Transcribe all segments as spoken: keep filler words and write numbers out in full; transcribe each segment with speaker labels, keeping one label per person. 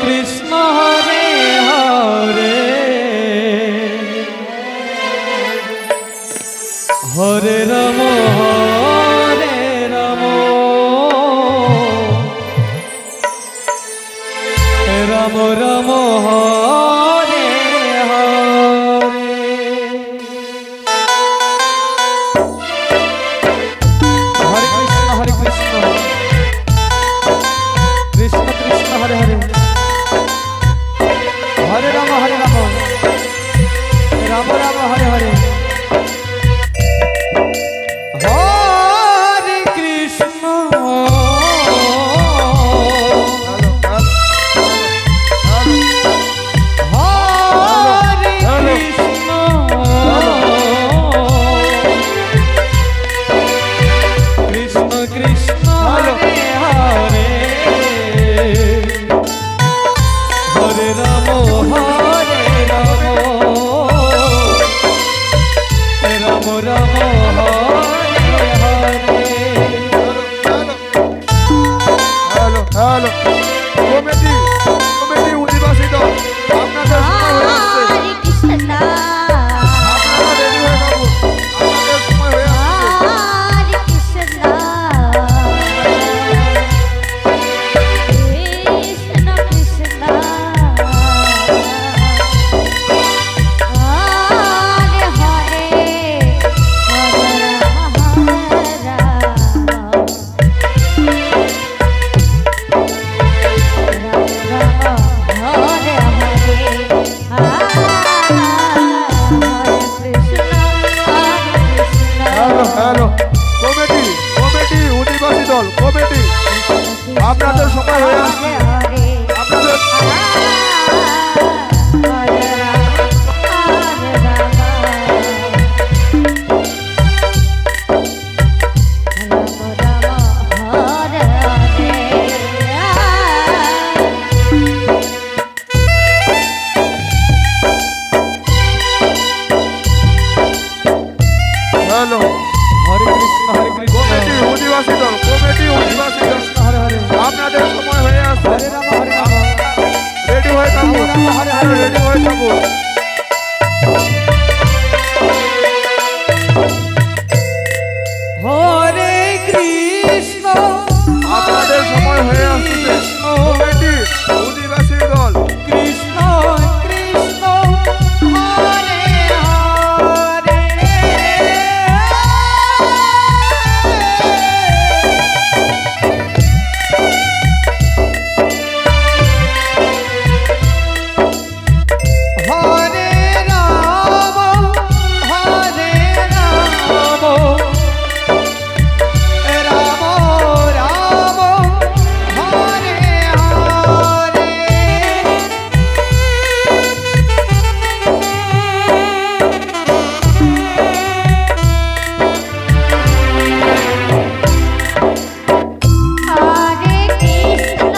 Speaker 1: Krishna Hare Hare Hare Ram Hare Ram Ram Ram Hare Hare. Hare Krishna Hare Krishna Krishna Krishna Hare Hare Hare Ram Hare Ram Ram Ram Hare Hare. Hare Krishna Hare Krishna Krishna Krishna Hare Hare Hare Ram Hare Ram Ram Ram Hare Hare.
Speaker 2: Hello hello committee committee উদ্বাসিত আপনাদের সময় হয়ে আসছে। আপনারা রেডি হয়ে থাকুন, আপনাদের সময় হয়ে আসছে। হ্যালো কমিটি কমিটি অধিবাসী দল কমিটি আপনাদের সময় হয়ে আসছে। আপনাদের হ্যালো
Speaker 1: হরে কৃষ্ণ হরে কৃষ্ণ
Speaker 2: কমিটি অধিবাসী দল কমিটি অধিবাসী দল
Speaker 1: হরে হরে
Speaker 2: আপনাদের সময় হয়ে আসছে।
Speaker 1: হরে রাম হরে রাম
Speaker 2: রেডি হয়ে থাকুন, রেডি হয়ে থাকুন।
Speaker 1: হরে কৃষ্ণ
Speaker 2: আপনাদের সময় হয়ে আসছে। কমিটি অধিবাসী দল
Speaker 1: কৃষ্ণ কৃষ্ণ হরে হরে হরে রাম হরে রাম রাম রাম হরে হরে।
Speaker 3: হরে কৃষ্ণ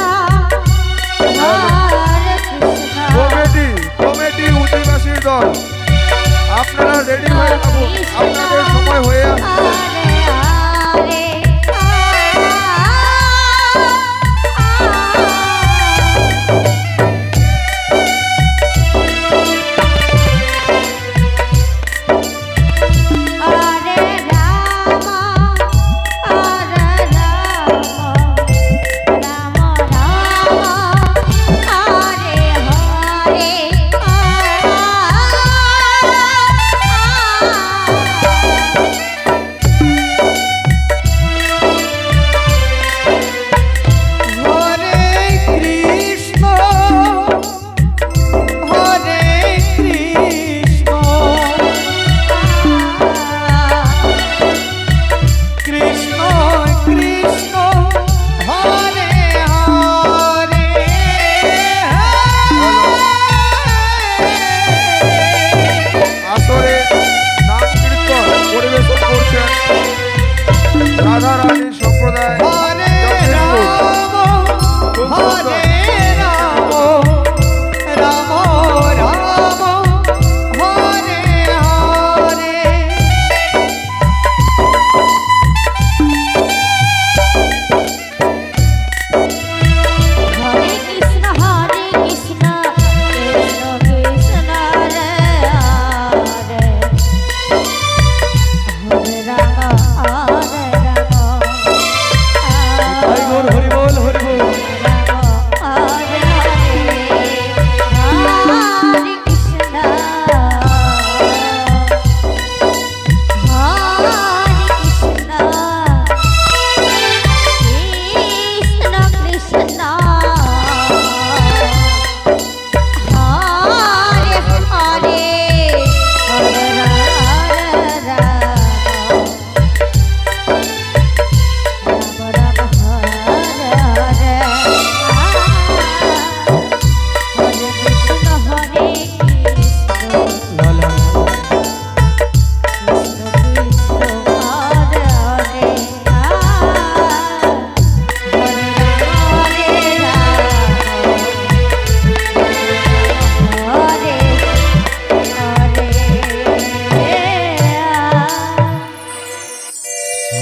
Speaker 3: হরে কৃষ্ণ
Speaker 2: কমিটি কমিটি অধিবাসী দল আপনারা রেডি হয়ে থাকুন, আপনাদের সময় হয়ে আসছে।
Speaker 3: হরে হরে রাম হরে রাম রাম রাম হরে হরে।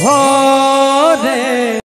Speaker 2: হরে